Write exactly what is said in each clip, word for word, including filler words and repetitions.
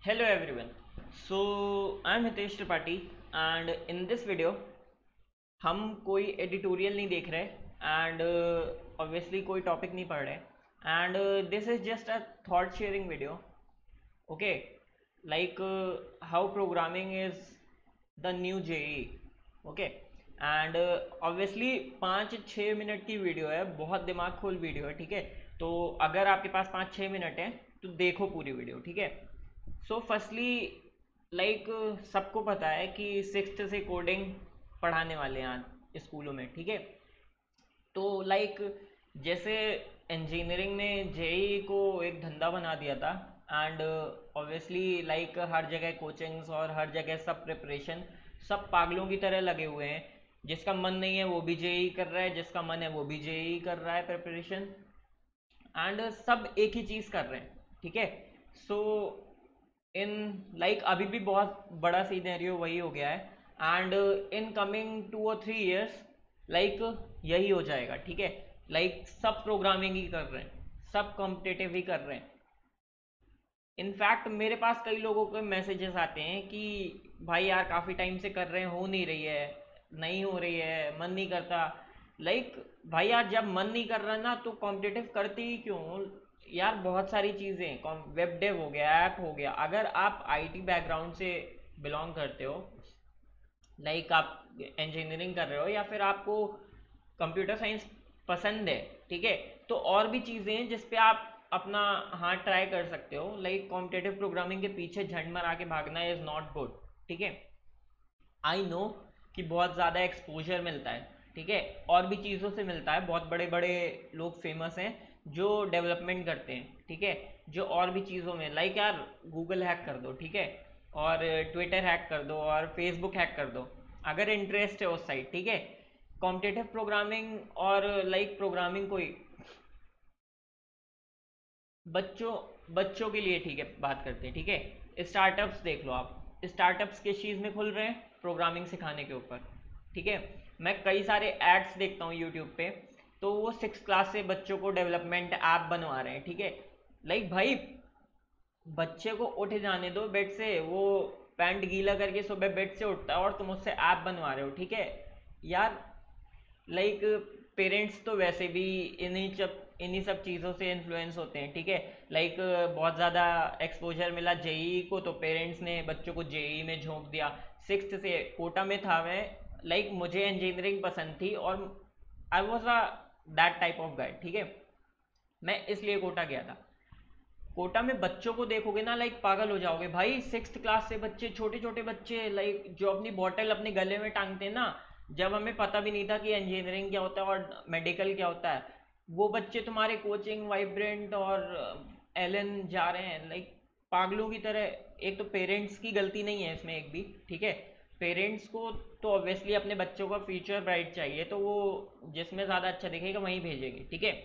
Hello everyone. So I'm Hitesh Tripathi and in this video हम कोई editorial नहीं देख रहे एंड ऑब्वियसली कोई टॉपिक नहीं पढ़ रहे and this is just a thought sharing video. Okay, like how programming is the new JEE. Okay, and obviously पाँच छः मिनट की वीडियो है, बहुत दिमाग खोल वीडियो है. ठीक है, तो अगर आपके पास पाँच छः मिनट है तो देखो पूरी वीडियो. ठीक है, सो फर्स्टली लाइक सबको पता है कि सिक्स्थ से कोडिंग पढ़ाने वाले हैं आज स्कूलों में. ठीक है, तो लाइक जैसे इंजीनियरिंग ने जेई को एक धंधा बना दिया था एंड ऑब्वियसली लाइक हर जगह कोचिंग्स और हर जगह सब प्रिपरेशन, सब पागलों की तरह लगे हुए हैं. जिसका मन नहीं है वो भी जेई कर रहा है, जिसका मन है वो भी जेई कर रहा है प्रिपरेशन, एंड सब एक ही चीज़ कर रहे हैं. ठीक है, सो इन लाइक अभी भी बहुत बड़ा सीनेरियो वही हो गया है एंड इन कमिंग टू और थ्री इयर्स लाइक यही हो जाएगा. ठीक है, लाइक सब प्रोग्रामिंग ही कर रहे हैं, सब कॉम्पिटिटिव ही कर रहे हैं. इनफैक्ट मेरे पास कई लोगों के मैसेजेस आते हैं कि भाई यार काफ़ी टाइम से कर रहे हैं, हो नहीं रही है, नहीं हो रही है, मन नहीं करता. लाइक भाई यार जब मन नहीं कर रहा ना तो कॉम्पिटिटिव करते ही क्यों यार. बहुत सारी चीज़ें, वेब डेव हो गया, ऐप हो गया. अगर आप आईटी बैकग्राउंड से बिलोंग करते हो, लाइक आप इंजीनियरिंग कर रहे हो या फिर आपको कंप्यूटर साइंस पसंद है, ठीक है, तो और भी चीज़ें हैं जिस पे आप अपना हाथ ट्राई कर सकते हो. लाइक कॉम्पिटेटिव प्रोग्रामिंग के पीछे झंड मारा के भागना इज़ नॉट गुड. ठीक है, आई नो कि बहुत ज़्यादा एक्सपोजर मिलता है. ठीक है, और भी चीज़ों से मिलता है. बहुत बड़े बड़े लोग फेमस हैं जो डेवलपमेंट करते हैं. ठीक है, जो और भी चीज़ों में लाइक यार गूगल हैक कर दो, ठीक है, और ट्विटर हैक कर दो और फेसबुक हैक कर दो अगर इंटरेस्ट है उस साइड. ठीक है, कॉम्पिटेटिव प्रोग्रामिंग और लाइक प्रोग्रामिंग कोई बच्चों बच्चों के लिए, ठीक है, बात करते हैं. ठीक है, स्टार्टअप्स देख लो आप. स्टार्टअप्स किस चीज़ में खुल रहे हैं? प्रोग्रामिंग सिखाने के ऊपर. ठीक है, मैं कई सारे एड्स देखता हूँ यूट्यूब पे, तो वो सिक्स क्लास से बच्चों को डेवलपमेंट ऐप बनवा रहे हैं. ठीक है, लाइक भाई बच्चे को उठ जाने दो बेड से, वो पैंट गीला करके सुबह बेड से उठता है और तुम उससे ऐप बनवा रहे हो. ठीक है यार, लाइक पेरेंट्स तो वैसे भी इन्हीं सब इन्हीं सब चीज़ों से इन्फ्लुएंस होते हैं. ठीक है, लाइक बहुत ज़्यादा एक्सपोजर मिला जेई को तो पेरेंट्स ने बच्चों को जेई में झोंक दिया. सिक्स्थ से कोटा में था मैं, लाइक मुझे इंजीनियरिंग पसंद थी और I was a that type of guide. ठीक है, मैं इसलिए कोटा गया था. कोटा में बच्चों को देखोगे ना लाइक पागल हो जाओगे भाई. सिक्स्थ क्लास से बच्चे, छोटे छोटे बच्चे, लाइक जो अपनी बॉटल अपने गले में टांगते हैं ना, जब हमें पता भी नहीं था कि इंजीनियरिंग क्या होता है और मेडिकल क्या होता है, वो बच्चे तुम्हारे कोचिंग वाइब्रेंट और एलन जा रहे हैं लाइक पागलों की तरह. एक तो पेरेंट्स की गलती नहीं है इसमें एक भी. ठीक है, पेरेंट्स को तो ऑब्वियसली अपने बच्चों का फ्यूचर ब्राइट चाहिए, तो वो जिसमें ज़्यादा अच्छा दिखेगा वहीं भेजेंगे. ठीक है,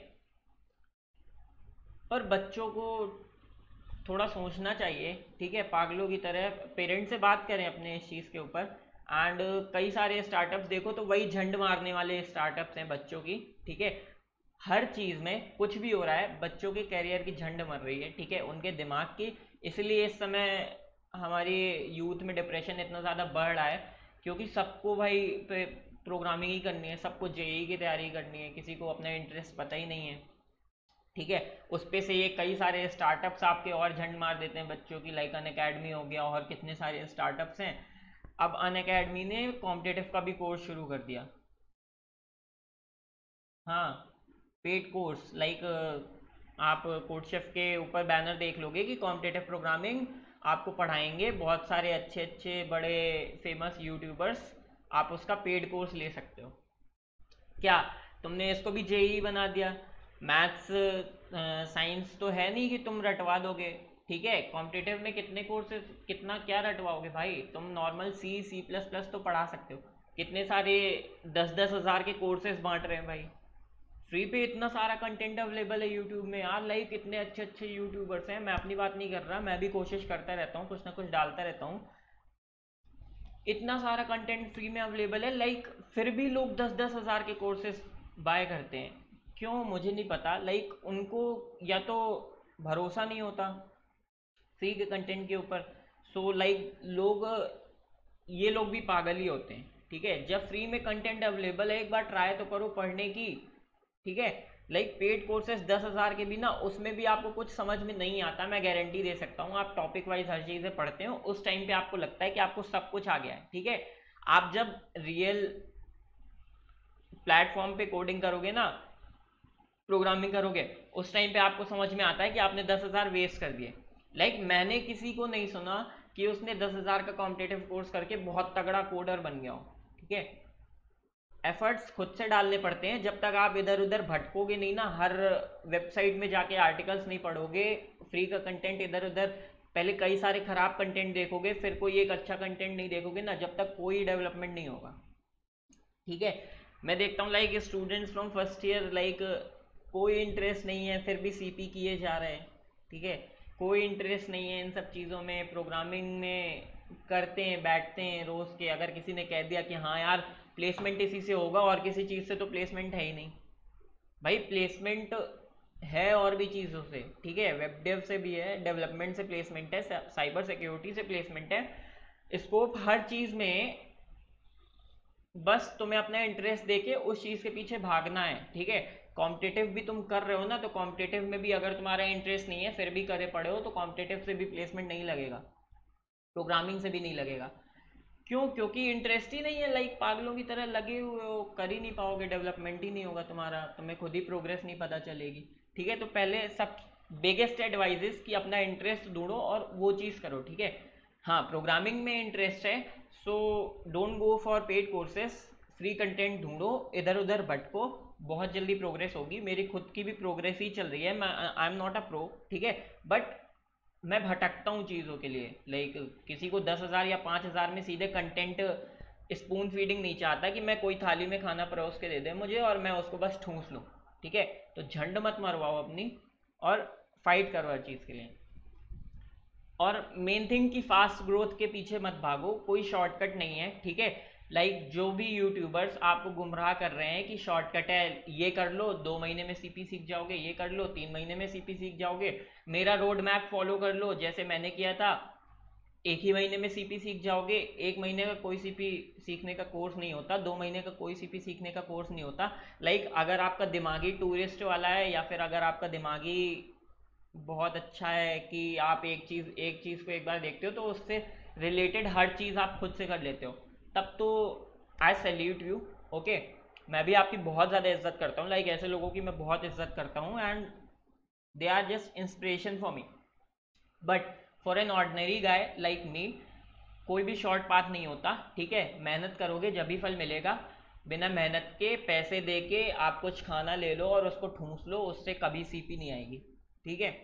पर बच्चों को थोड़ा सोचना चाहिए. ठीक है, पागलों की तरह पेरेंट्स से बात करें अपने इस चीज़ के ऊपर. एंड कई सारे स्टार्टअप्स देखो तो वही झंड मारने वाले स्टार्टअप्स हैं बच्चों की. ठीक है, हर चीज़ में कुछ भी हो रहा है, बच्चों के कैरियर की झंड मर रही है. ठीक है, उनके दिमाग की. इसलिए इस समय हमारी यूथ में डिप्रेशन इतना ज़्यादा बढ़ रहा है क्योंकि सबको भाई प्रोग्रामिंग ही करनी है, सबको जेई की तैयारी करनी है, किसी को अपना इंटरेस्ट पता ही नहीं है. ठीक है, उस पे से ये कई सारे स्टार्टअप्स आपके और झंड मार देते हैं बच्चों की, लाइक अन अकेडमी हो गया और कितने सारे स्टार्टअप्स हैं. अब अन अकेडमी ने कॉम्पिटेटिव का भी कोर्स शुरू कर दिया. हाँ, पेड कोर्स. लाइक आप कोडशेफ के ऊपर बैनर देख लोगे कि कॉम्पिटेटिव प्रोग्रामिंग आपको पढ़ाएंगे बहुत सारे अच्छे अच्छे बड़े फेमस यूट्यूबर्स. आप उसका पेड कोर्स ले सकते हो. क्या तुमने इसको भी जेई बना दिया? मैथ्स साइंस तो है नहीं कि तुम रटवा दोगे. ठीक है, कॉम्पिटिटिव में कितने कोर्सेज, कितना क्या रटवाओगे भाई. तुम normal C C plus plus तो पढ़ा सकते हो. कितने सारे दस दस हज़ार के कोर्सेज बांट रहे हैं भाई. फ्री पे इतना सारा कंटेंट अवेलेबल है यूट्यूब में यार. लाइक इतने अच्छे अच्छे यूट्यूबर्स हैं. मैं अपनी बात नहीं कर रहा, मैं भी कोशिश करता रहता हूँ, कुछ ना कुछ डालता रहता हूँ. इतना सारा कंटेंट फ्री में अवेलेबल है, लाइक फिर भी लोग दस दस हज़ार के कोर्सेज बाय करते हैं. क्यों मुझे नहीं पता. लाइक उनको या तो भरोसा नहीं होता, फ्री के कंटेंट के ऊपर। सो लाइक लोग, ये लोग भी पागल ही होते हैं, ठीक है। जब फ्री में कंटेंट अवेलेबल है, एक बार ट्राई तो करो पढ़ने की, ठीक है। लाइक पेड कोर्सेज दस हज़ार के भी ना, उसमें भी आपको कुछ समझ में नहीं आता, मैं गारंटी दे सकता हूँ। आप टॉपिक वाइज हर चीज़ें पढ़ते हो, उस टाइम पे आपको लगता है कि आपको सब कुछ आ गया है, ठीक है। आप जब रियल प्लेटफॉर्म पे कोडिंग करोगे ना, प्रोग्रामिंग करोगे, उस टाइम पे आपको समझ में आता है कि आपने दस हज़ार वेस्ट कर दिए। लाइक मैंने किसी को नहीं सुना कि उसने दस हज़ार का कॉम्पिटेटिव कोर्स करके बहुत तगड़ा कोडर बन गया हो, ठीक है। एफर्ट्स खुद से डालने पड़ते हैं। जब तक आप इधर उधर भटकोगे नहीं ना, हर वेबसाइट में जाके आर्टिकल्स नहीं पढ़ोगे, फ्री का कंटेंट इधर उधर पहले कई सारे खराब कंटेंट देखोगे, फिर कोई एक अच्छा कंटेंट नहीं देखोगे ना, जब तक कोई डेवलपमेंट नहीं होगा, ठीक है। मैं देखता हूँ like students from first year, like कोई इंटरेस्ट नहीं है, फिर भी सीपी किए जा रहे हैं, ठीक है। कोई इंटरेस्ट नहीं है इन सब चीज़ों में, प्रोग्रामिंग में करते हैं, बैठते हैं रोज़ के। अगर किसी ने कह दिया कि हाँ यार प्लेसमेंट इसी से होगा और किसी चीज़ से, तो प्लेसमेंट है ही नहीं भाई। प्लेसमेंट है और भी चीज़ों से, ठीक है। वेब डेव से भी है, डेवलपमेंट से प्लेसमेंट है, साइबर सिक्योरिटी से प्लेसमेंट है, स्कोप हर चीज़ में। बस तुम्हें अपना इंटरेस्ट देके उस चीज़ के पीछे भागना है, ठीक है। कॉम्पिटेटिव भी तुम कर रहे हो ना, तो कॉम्पिटेटिव में भी अगर तुम्हारा इंटरेस्ट नहीं है, फिर भी करे पड़े हो, तो कॉम्पिटेटिव से भी प्लेसमेंट नहीं लगेगा, प्रोग्रामिंग से भी नहीं लगेगा। क्यों? क्योंकि इंटरेस्ट ही नहीं है। लाइक पागलों की तरह लगे हुए हो, कर ही नहीं पाओगे, डेवलपमेंट ही नहीं होगा तुम्हारा, तुम्हें खुद ही प्रोग्रेस नहीं पता चलेगी, ठीक है। तो पहले सब बिगेस्ट एडवाइजेस कि अपना इंटरेस्ट ढूंढो और वो चीज़ करो, ठीक है। हाँ, प्रोग्रामिंग में इंटरेस्ट है, so don't go for paid courses, free content ढूंढो, इधर उधर भटको, बहुत जल्दी प्रोग्रेस होगी। मेरी खुद की भी प्रोग्रेस ही चल रही है, मैं I am not a pro, ठीक है, बट मैं भटकता हूँ चीज़ों के लिए। लाइक किसी को दस हज़ार या पाँच हज़ार में सीधे कंटेंट स्पून फीडिंग नहीं चाहता कि मैं कोई थाली में खाना परोस के दे दे मुझे और मैं उसको बस ठूंस लूँ, ठीक है। तो झंड मत मरवाओ अपनी, और फाइट करो हर चीज़ के लिए। और मेन थिंग कि फास्ट ग्रोथ के पीछे मत भागो, कोई शॉर्टकट नहीं है, ठीक है। लाइक like, जो भी यूट्यूबर्स आपको गुमराह कर रहे हैं कि शॉर्टकट है, ये कर लो दो महीने में सीपी सीख जाओगे, ये कर लो तीन महीने में सीपी सीख जाओगे, मेरा रोड मैप फॉलो कर लो जैसे मैंने किया था, एक ही महीने में सीपी सीख जाओगे। एक महीने का कोई सीपी सीखने का कोर्स नहीं होता, दो महीने का कोई सीपी सीखने का कोर्स नहीं होता। लाइक like, अगर आपका दिमागी टूरिस्ट वाला है, या फिर अगर आपका दिमागी बहुत अच्छा है कि आप एक चीज़ एक चीज़ को एक बार देखते हो तो उससे रिलेटेड हर चीज़ आप खुद से कर लेते हो, तब तो आई सैल्यूट यू, ओके। मैं भी आपकी बहुत ज़्यादा इज्जत करता हूँ, लाइक ऐसे लोगों की मैं बहुत इज्जत करता हूँ, and they are just inspiration for me. But for an ordinary guy like me, कोई भी शॉर्ट पाथ नहीं होता, ठीक है। मेहनत करोगे जब भी फल मिलेगा। बिना मेहनत के पैसे दे के आप कुछ खाना ले लो और उसको ठूंस लो, उससे कभी सीपी नहीं आएगी, ठीक है।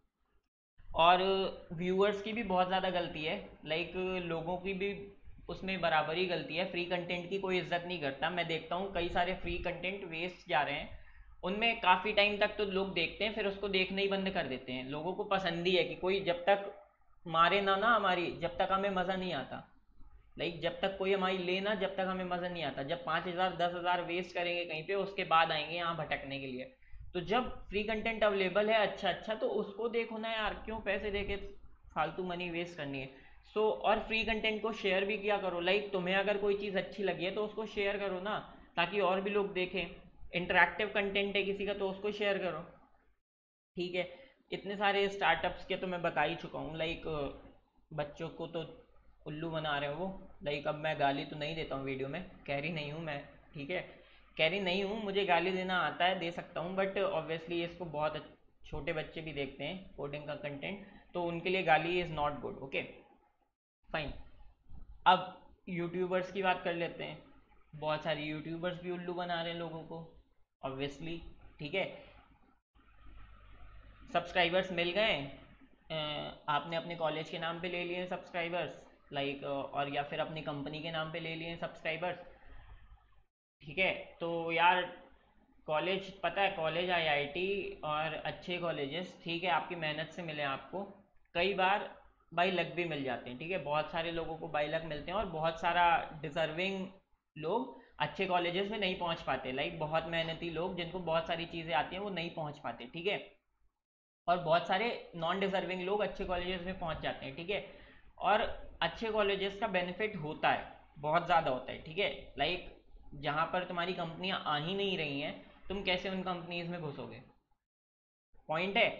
और व्यूअर्स की भी बहुत ज़्यादा गलती है, लाइक लोगों की भी उसमें बराबरी गलती है। फ्री कंटेंट की कोई इज्जत नहीं करता। मैं देखता हूँ कई सारे फ्री कंटेंट वेस्ट जा रहे हैं, उनमें काफ़ी टाइम तक तो लोग देखते हैं, फिर उसको देखना ही बंद कर देते हैं। लोगों को पसंद ही है कि कोई जब तक मारे ना ना हमारी, जब तक हमें मज़ा नहीं आता। लाइक जब तक कोई हमारी ले ना, जब तक हमें मज़ा नहीं आता। जब पाँच हज़ार दस हज़ार वेस्ट करेंगे कहीं पे, उसके बाद आएंगे यहाँ भटकने के लिए। तो जब फ्री कंटेंट अवेलेबल है अच्छा अच्छा, तो उसको देखो ना यार, क्यों पैसे दे के फालतू मनी वेस्ट करनी है। सो so, और फ्री कंटेंट को शेयर भी किया करो। लाइक तुम्हें अगर कोई चीज़ अच्छी लगी है तो उसको शेयर करो ना, ताकि और भी लोग देखें। इंटरेक्टिव कंटेंट है किसी का तो उसको शेयर करो, ठीक है। इतने सारे स्टार्टअप्स के तो मैं बता ही चुका हूँ। लाइक बच्चों को तो उल्लू बना रहे हो वो। लाइक अब मैं गाली तो नहीं देता हूँ वीडियो में, कैरी नहीं हूँ मैं, ठीक है। कैरी नहीं हूँ, मुझे गाली देना आता है, दे सकता हूँ, बट ऑब्वियसली इसको बहुत छोटे बच्चे भी देखते हैं कोडिंग का कंटेंट, तो उनके लिए गाली is not good, okay fine. अब यूट्यूबर्स की बात कर लेते हैं। बहुत सारे यूट्यूबर्स भी उल्लू बना रहे हैं लोगों को, ऑब्वियसली, ठीक है। सब्सक्राइबर्स मिल गए, आपने अपने कॉलेज के नाम पे ले लिए सब्सक्राइबर्स, लाइक और या फिर अपनी कंपनी के नाम पे ले लिए सब्सक्राइबर्स, ठीक है। तो यार कॉलेज, पता है कॉलेज आईआईटी और अच्छे कॉलेजेस, ठीक है, आपकी मेहनत से मिले आपको, कई बार बाई लक भी मिल जाते हैं, ठीक है। बहुत सारे लोगों को बाई लक मिलते हैं, और बहुत सारा डिजर्विंग लोग अच्छे कॉलेजेस में नहीं पहुंच पाते। लाइक बहुत मेहनती लोग जिनको बहुत सारी चीज़ें आती हैं वो नहीं पहुंच पाते, ठीक है। और बहुत सारे नॉन डिजर्विंग लोग अच्छे कॉलेजेस में पहुंच जाते हैं, ठीक है। और अच्छे कॉलेजेस का बेनिफिट होता है, बहुत ज़्यादा होता है, ठीक है। लाइक जहाँ पर तुम्हारी कंपनियां आ ही नहीं रही हैं, तुम कैसे उन कंपनीज में घुसोगे? पॉइंट है।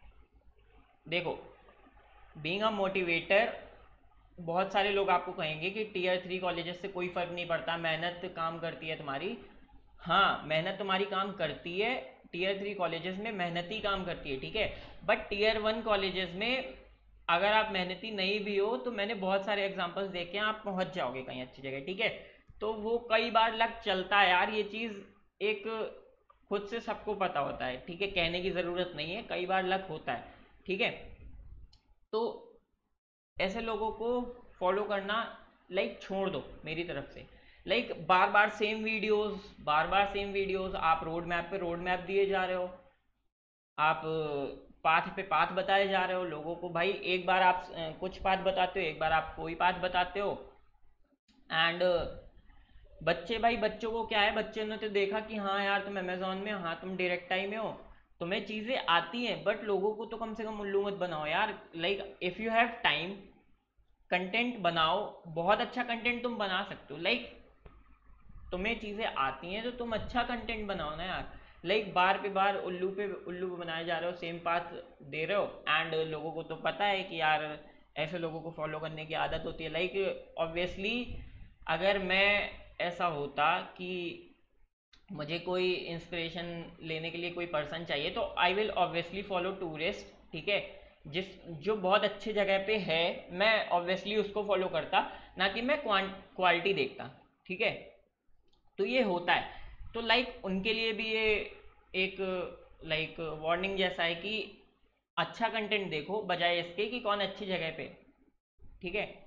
देखो, बीइंग अ मोटिवेटर, बहुत सारे लोग आपको कहेंगे कि टीयर थ्री कॉलेजेस से कोई फर्क नहीं पड़ता, मेहनत काम करती है तुम्हारी। हाँ, मेहनत तुम्हारी काम करती है, टीयर थ्री कॉलेजेस में मेहनती काम करती है, ठीक है। बट टीयर वन कॉलेजेस में अगर आप मेहनती नहीं भी हो तो मैंने बहुत सारे एग्जांपल्स देखे हैं, आप पहुंच जाओगे कहीं अच्छी जगह, ठीक है। तो वो कई बार लक चलता है यार, ये चीज़ एक खुद से सबको पता होता है, ठीक है, कहने की ज़रूरत नहीं है, कई बार लक होता है, ठीक है। तो ऐसे लोगों को फॉलो करना लाइक छोड़ दो मेरी तरफ से। लाइक बार बार सेम वीडियोस, बार बार सेम वीडियोस, आप रोड मैप पे रोड मैप दिए जा रहे हो, आप पाथ पे पाथ बताए जा रहे हो लोगों को। भाई एक बार आप अ, कुछ पाथ बताते हो, एक बार आप कोई पाथ बताते हो। एंड बच्चे, भाई बच्चों को क्या है, बच्चे ने तो देखा कि हाँ यार तुम अमेजोन में हो, हाँ तुम डायरेक्ट आई में हो, तुम्हें चीज़ें आती हैं, बट लोगों को तो कम से कम उल्लू मत बनाओ यार। Like if you have time, content बनाओ, बहुत अच्छा कंटेंट तुम बना सकते हो। लाइक तुम्हें चीज़ें आती हैं तो तुम अच्छा कंटेंट बनाओ ना यार। लाइक बार पे बार उल्लू पे उल्लू पे बनाए जा रहे हो, सेम पाथ दे रहे हो, एंड लोगों को तो पता है कि यार ऐसे लोगों को फॉलो करने की आदत होती है। लाइक ऑब्वियसली अगर मैं ऐसा होता कि मुझे कोई इंस्पिरेशन लेने के लिए कोई पर्सन चाहिए तो I will obviously follow tourist, ठीक है। जिस जो बहुत अच्छी जगह पे है, मैं ऑब्वियसली उसको फॉलो करता, ना कि मैं क्वालिटी देखता, ठीक है। तो ये होता है। तो लाइक उनके लिए भी ये एक लाइक वार्निंग जैसा है कि अच्छा कंटेंट देखो बजाय इसके कि कौन अच्छी जगह पे, ठीक है।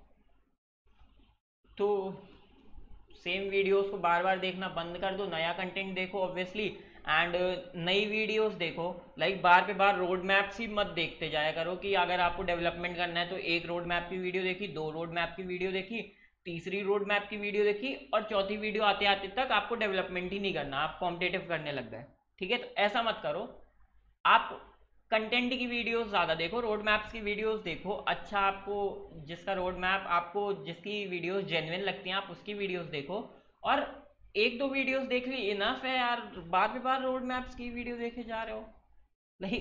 तो सेम वीडियोस को बार बार देखना बंद कर दो, नया कंटेंट देखो ऑब्वियसली, एंड नई वीडियोस देखो। लाइक बार पे बार रोड मैप्स ही मत देखते जाया करो कि अगर आपको डेवलपमेंट करना है तो एक रोड मैप की वीडियो देखी, दो रोड मैप की वीडियो देखी, तीसरी रोड मैप की वीडियो देखी, और चौथी वीडियो आते आते तक आपको डेवलपमेंट ही नहीं करना, आप कॉम्पिटेटिव करने लग गए, ठीक है। तो ऐसा मत करो, आप कंटेंट की वीडियोस ज़्यादा देखो, रोड मैप्स की वीडियोस देखो। अच्छा, आपको जिसका रोड मैप, आपको जिसकी वीडियोस जेन्युइन लगती हैं आप उसकी वीडियोस देखो। और एक दो वीडियोस देख ली इनफ है यार, बार पे बार रोड मैप्स की वीडियो देखे जा रहे हो। नहीं,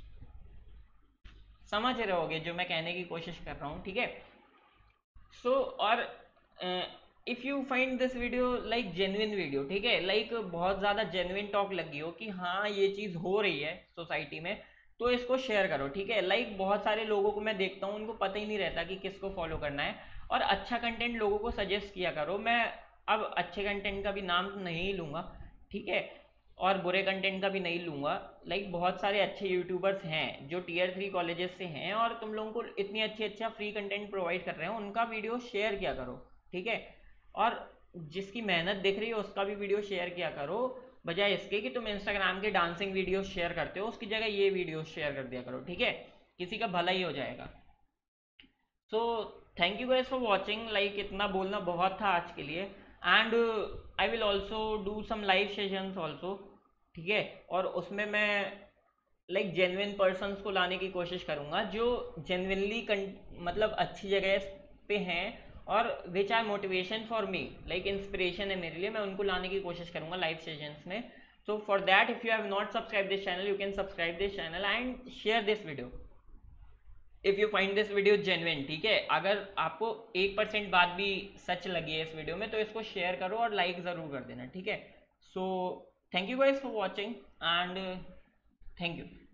समझ रहे होगे जो मैं कहने की कोशिश कर रहा हूँ, ठीक है। सो और if you find this video like genuine video, ठीक है, लाइक बहुत ज़्यादा जेन्युइन टॉक लगी हो कि हाँ ये चीज़ हो रही है सोसाइटी में, तो इसको शेयर करो, ठीक है। लाइक बहुत सारे लोगों को मैं देखता हूँ, उनको पता ही नहीं रहता कि किसको फॉलो करना है। और अच्छा कंटेंट लोगों को सजेस्ट किया करो। मैं अब अच्छे कंटेंट का भी नाम नहीं लूँगा, ठीक है, और बुरे कंटेंट का भी नहीं लूँगा। लाइक बहुत सारे अच्छे यूट्यूबर्स हैं जो टीयर थ्री कॉलेजेस से हैं और तुम लोगों को इतनी अच्छी अच्छा फ्री कंटेंट प्रोवाइड कर रहे हैं, उनका वीडियो शेयर किया करो, ठीक है। और जिसकी मेहनत दिख रही है उसका भी वीडियो शेयर किया करो, बजाय इसके कि तुम इंस्टाग्राम के डांसिंग वीडियो शेयर करते हो, उसकी जगह ये वीडियो शेयर कर दिया करो, ठीक है। किसी का भला ही हो जाएगा। So thank you guys for watching. Like इतना बोलना बहुत था आज के लिए, and I will also do some live sessions also, ठीक है। और उसमें मैं लाइक जेन्युइन पर्सन्स को लाने की कोशिश करूँगा जो जेन्युइनली मतलब अच्छी जगह पे हैं और which are motivation for me, like inspiration है मेरे लिए, मैं उनको लाने की कोशिश करूँगा लाइव सेशंस में। So for that if you have not subscribe this channel, you can subscribe this channel and share this video if you find this video genuine, ठीक है। अगर आपको एक परसेंट बात भी सच लगी है इस वीडियो में तो इसको शेयर करो और लाइक ज़रूर कर देना, ठीक है। So thank you guys for watching and thank you.